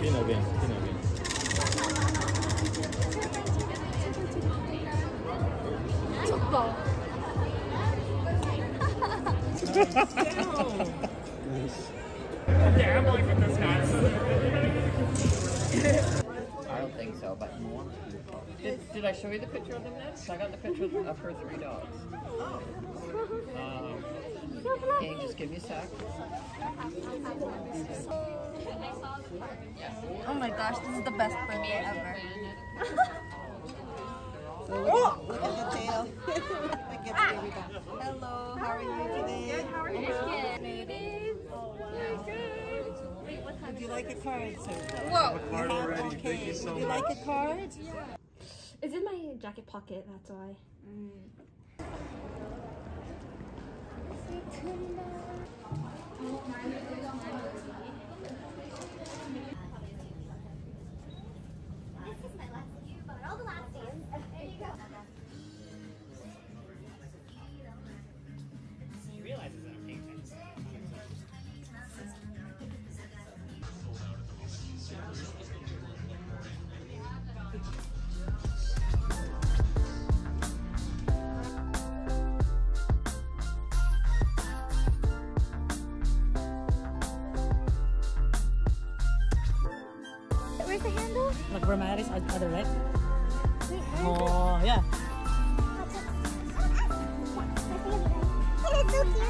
Spin again, spin again. Gambling with this guy. I don't think so, but did I show you the picture of them next? I got the picture of her 3 dogs. Can you just give me a sec? Oh my gosh, this is the best birthday ever. Oh, look at the tail. Hello, how are you today? How are you? Would you like a card, sir? Whoa! Card already. Okay. Thank you so Would you much. like a card? It's in my jacket pocket, that's why. This is my last year, but all the last dance. There you go. He realizes that I'm paying attention. Where's the handle? Like Vermaris, other right? Wait, Oh, yeah. Oh, it's so cute.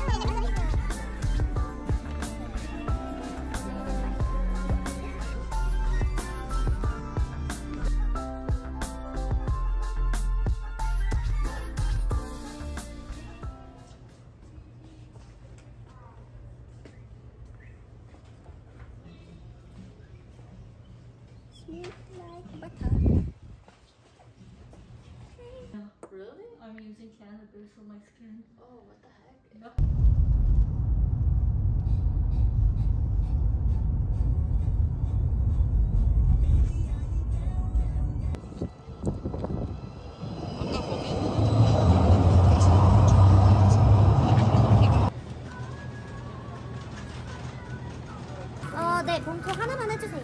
Smooth like butter. Really? I'm using cannabis for my skin. Oh, what the heck? 네, 봉투 하나만 해주세요.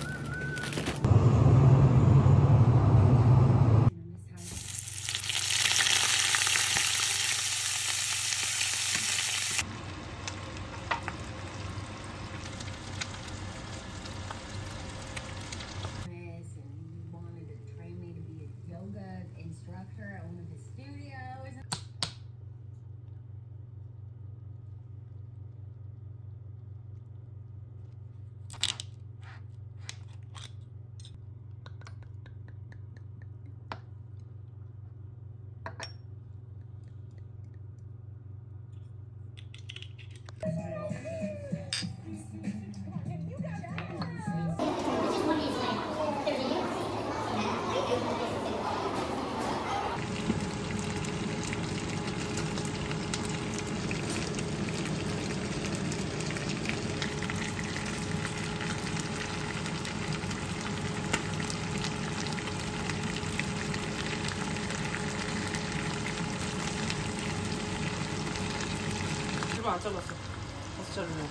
And wanted to train me to be a yoga instructor at one of his studios. 안 잘랐어. 다시 자르네.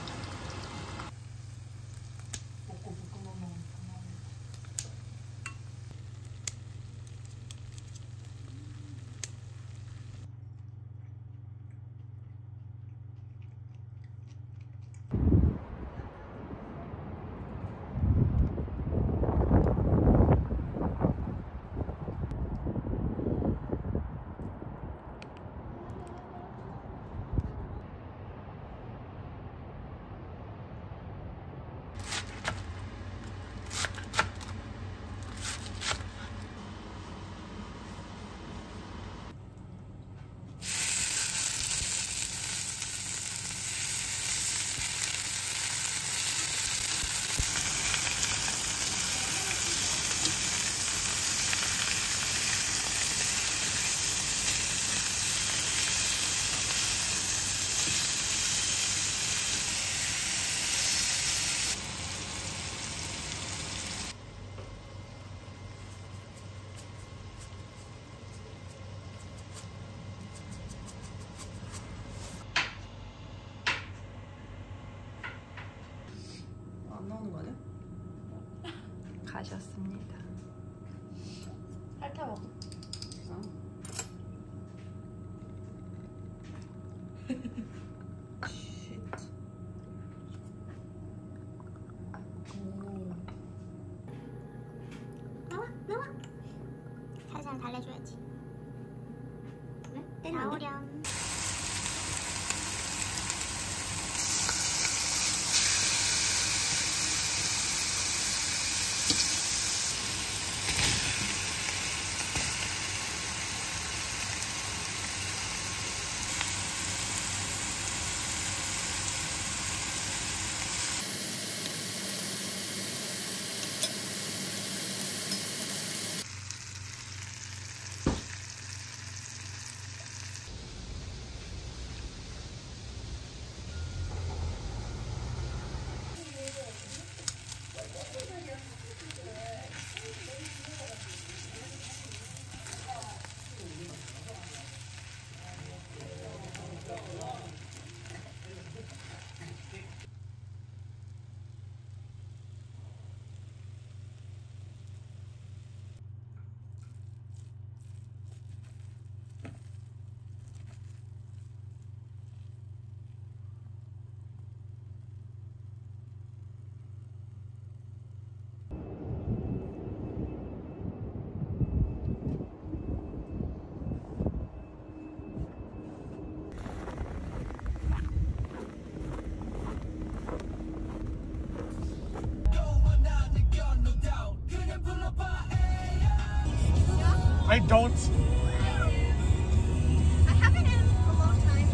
가셨습니다. 핥아먹어. 나와 나와. 살살 달래줘야지. 네? 나오렴. I don't. I haven't in a long time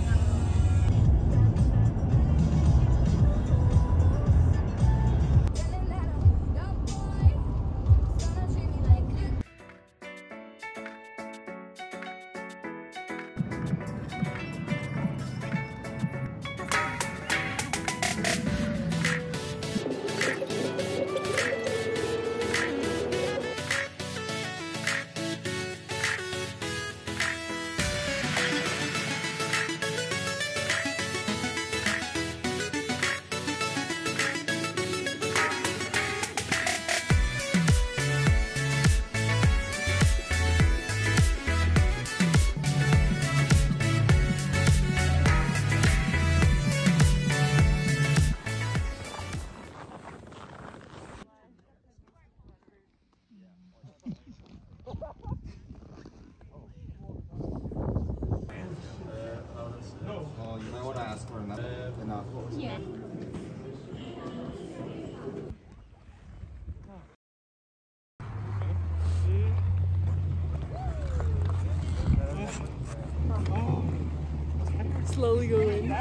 You might want to ask for enough. Yeah. Slowly going.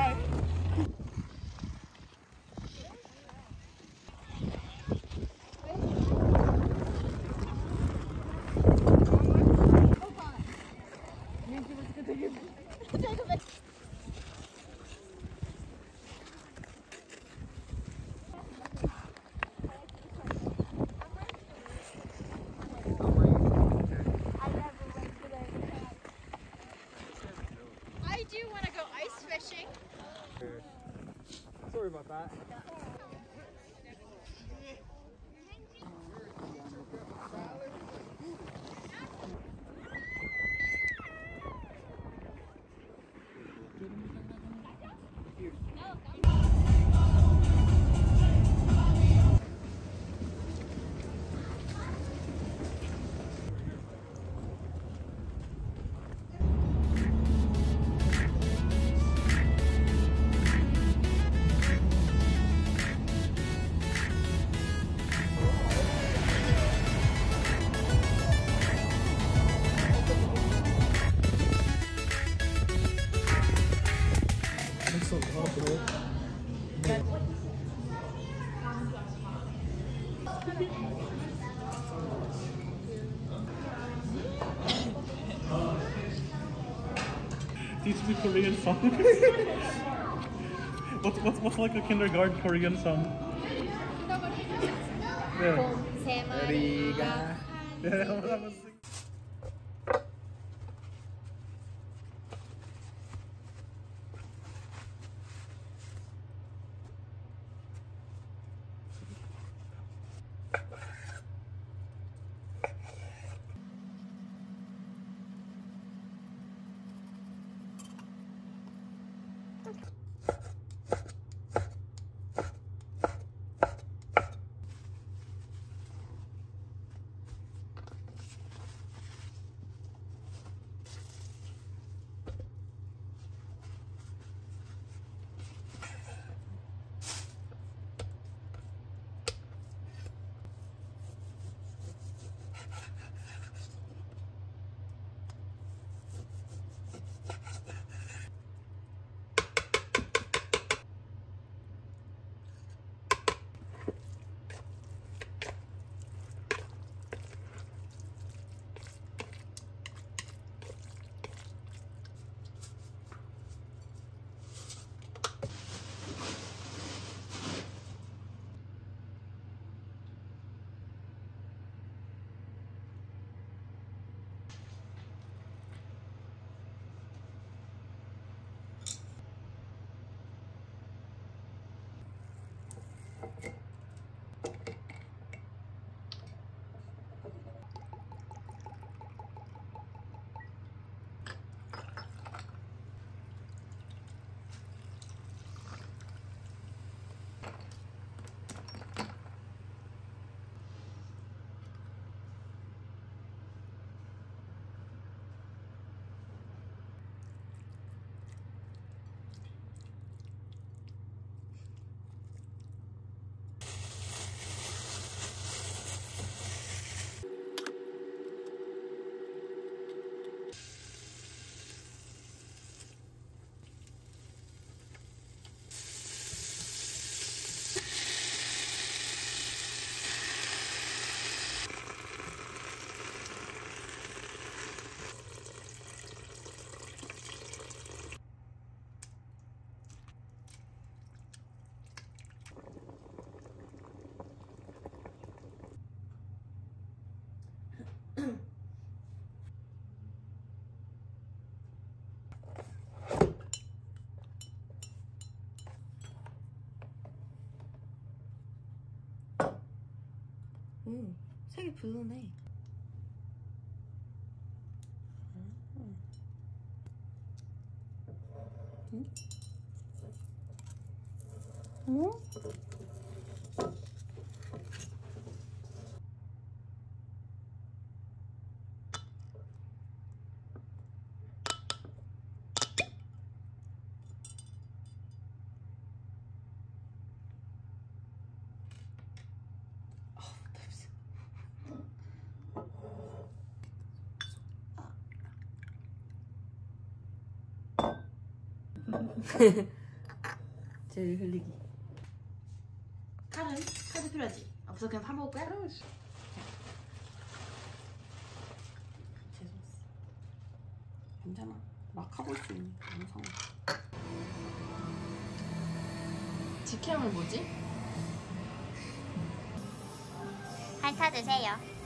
I do want to go ice fishing. Sorry about that. Teach me Korean songs. what's like a kindergarten Korean song? Yeah. Yeah, that was. 오, 색이 블루네. 어? 제일 흘리기. 카드 필요하지? 없어 그냥 파 먹을 거야? 재수없어. 괜찮아. 막 하고 있으니 영상. 직캠은 뭐지? 핥아주세요.